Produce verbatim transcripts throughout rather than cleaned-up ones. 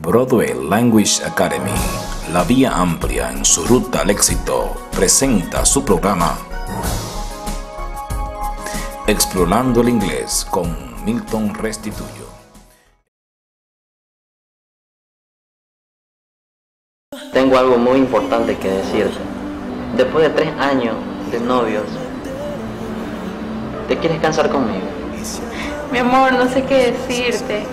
Broadway Language Academy, la vía amplia en su ruta al éxito, presenta su programa Explorando el Inglés con Milton Restituyo. Tengo algo muy importante que decirte. Después de tres años de novios, ¿te quieres casar conmigo? Mi amor, no sé qué decirte.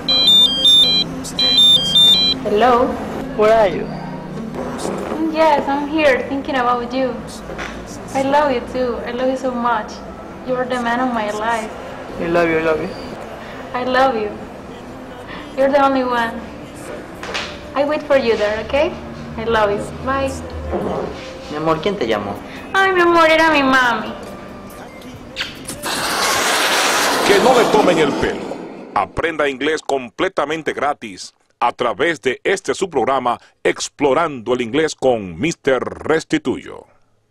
Hello? Where are you? Yes, I'm here thinking about you. I love you too. I love you so much. You're the man of my life. I love you, I love you. I love you. You're the only one. I wait for you there, okay? I love you. Bye. Mi amor, ¿quién te llamó? Ay, mi amor, era mi mami. Que no le tomen el pelo. Aprenda inglés completamente gratis a través de este su programa Explorando el Inglés con mister Restituyo.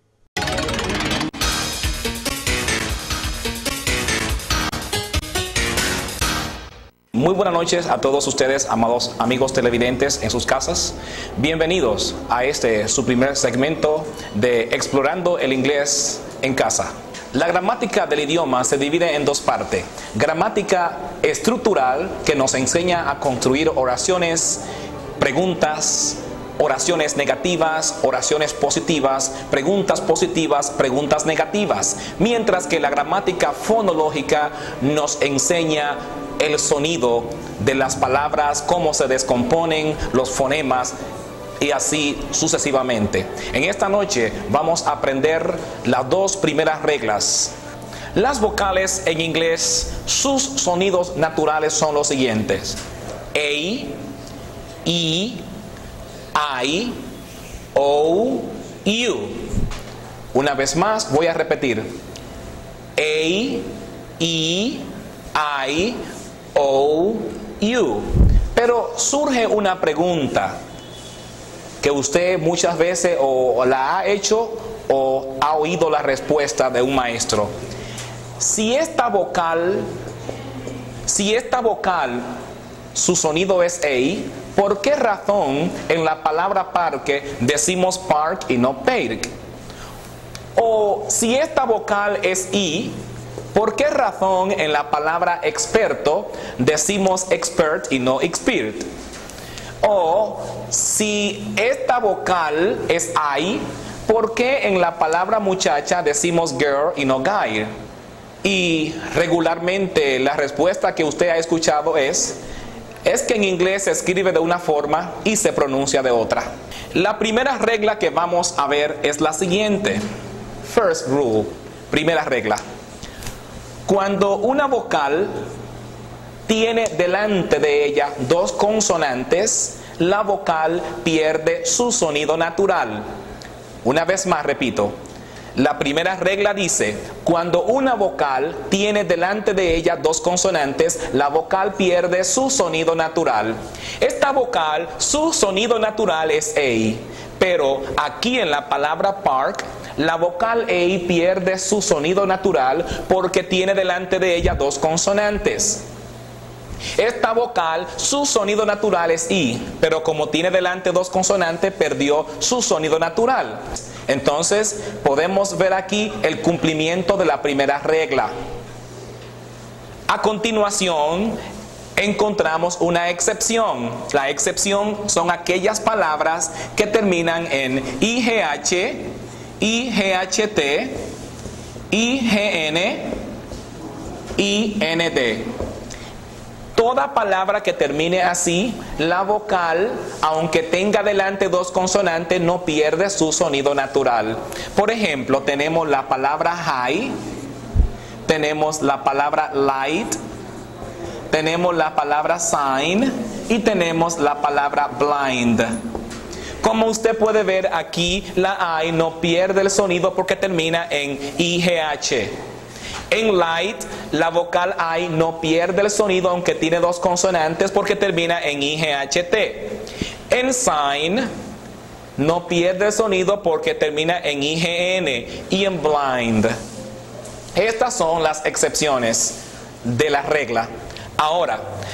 Muy buenas noches a todos ustedes, amados amigos televidentes en sus casas. Bienvenidos a este su primer segmento de Explorando el Inglés en casa. La gramática del idioma se divide en dos partes. Gramática estructural, que nos enseña a construir oraciones, preguntas, oraciones negativas, oraciones positivas, preguntas positivas, preguntas negativas. Mientras que la gramática fonológica nos enseña el sonido de las palabras, cómo se descomponen los fonemas, y así sucesivamente. En esta noche vamos a aprender las dos primeras reglas. Las vocales en inglés, sus sonidos naturales son los siguientes: A, E, I, O, U. Una vez más voy a repetir: A, E, I, O, U. Pero surge una pregunta que usted muchas veces o la ha hecho o ha oído la respuesta de un maestro. Si esta vocal, si esta vocal, su sonido es A, ¿por qué razón en la palabra parque decimos park y no park? O si esta vocal es I, ¿por qué razón en la palabra experto decimos expert y no expert? O si esta vocal es I, ¿por qué en la palabra muchacha decimos girl y no guy? Y regularmente la respuesta que usted ha escuchado es, es que en inglés se escribe de una forma y se pronuncia de otra. La primera regla que vamos a ver es la siguiente. First rule, primera regla. Cuando una vocal tiene delante de ella dos consonantes, la vocal pierde su sonido natural. Una vez más repito, la primera regla dice, cuando una vocal tiene delante de ella dos consonantes, la vocal pierde su sonido natural. Esta vocal, su sonido natural es A, pero aquí en la palabra park, la vocal A pierde su sonido natural porque tiene delante de ella dos consonantes. Esta vocal, su sonido natural es I, pero como tiene delante dos consonantes, perdió su sonido natural. Entonces, podemos ver aquí el cumplimiento de la primera regla. A continuación, encontramos una excepción. La excepción son aquellas palabras que terminan en I G H, I G H T, I G N, I N D. Toda palabra que termine así, la vocal, aunque tenga delante dos consonantes, no pierde su sonido natural. Por ejemplo, tenemos la palabra high, tenemos la palabra light, tenemos la palabra sign y tenemos la palabra blind. Como usted puede ver aquí, la I no pierde el sonido porque termina en I G H. En light, la vocal I no pierde el sonido aunque tiene dos consonantes porque termina en I G H T. En sign, no pierde el sonido porque termina en I G N. Y en blind. Estas son las excepciones de la regla. Ahora,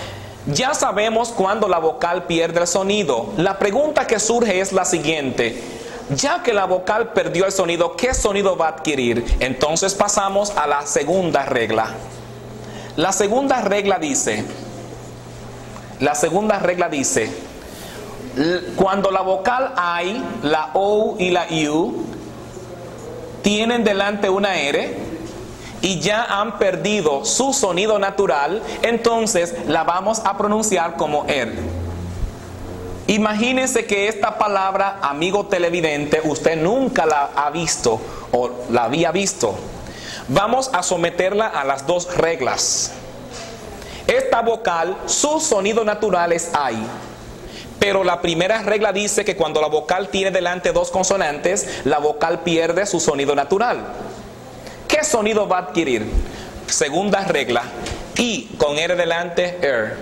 Ya sabemos cuando la vocal pierde el sonido. La pregunta que surge es la siguiente: ya que la vocal perdió el sonido, ¿qué sonido va a adquirir? Entonces pasamos a la segunda regla. La segunda regla dice, la segunda regla dice, cuando la vocal I, la O y la U tienen delante una R y ya han perdido su sonido natural, entonces la vamos a pronunciar como R. Imagínense que esta palabra, amigo televidente, usted nunca la ha visto o la había visto. Vamos a someterla a las dos reglas. Esta vocal, su sonido natural es I, pero la primera regla dice que cuando la vocal tiene delante dos consonantes, la vocal pierde su sonido natural. ¿Qué sonido va a adquirir? Segunda regla, I con R delante, R.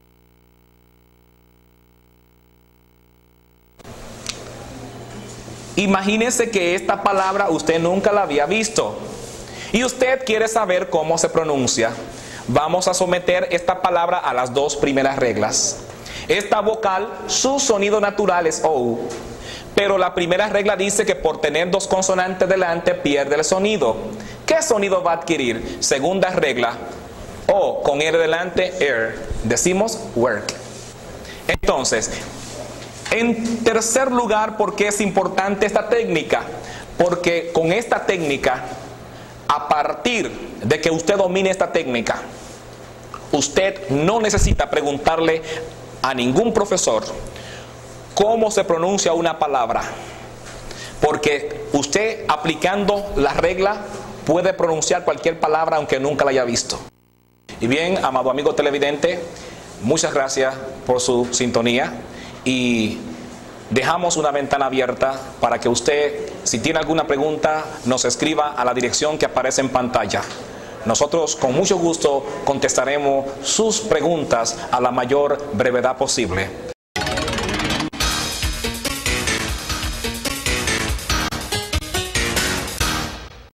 Imagínese que esta palabra usted nunca la había visto y usted quiere saber cómo se pronuncia. Vamos a someter esta palabra a las dos primeras reglas. Esta vocal, su sonido natural es O, pero la primera regla dice que por tener dos consonantes delante pierde el sonido. ¿Qué sonido va a adquirir? Segunda regla, O con R delante, R. Decimos work. Entonces, en tercer lugar, ¿por qué es importante esta técnica? Porque con esta técnica, a partir de que usted domine esta técnica, usted no necesita preguntarle a ningún profesor cómo se pronuncia una palabra, porque usted, aplicando la regla, puede pronunciar cualquier palabra aunque nunca la haya visto. Y bien, amado amigo televidente, muchas gracias por su sintonía y dejamos una ventana abierta para que usted, si tiene alguna pregunta, nos escriba a la dirección que aparece en pantalla. Nosotros con mucho gusto contestaremos sus preguntas a la mayor brevedad posible.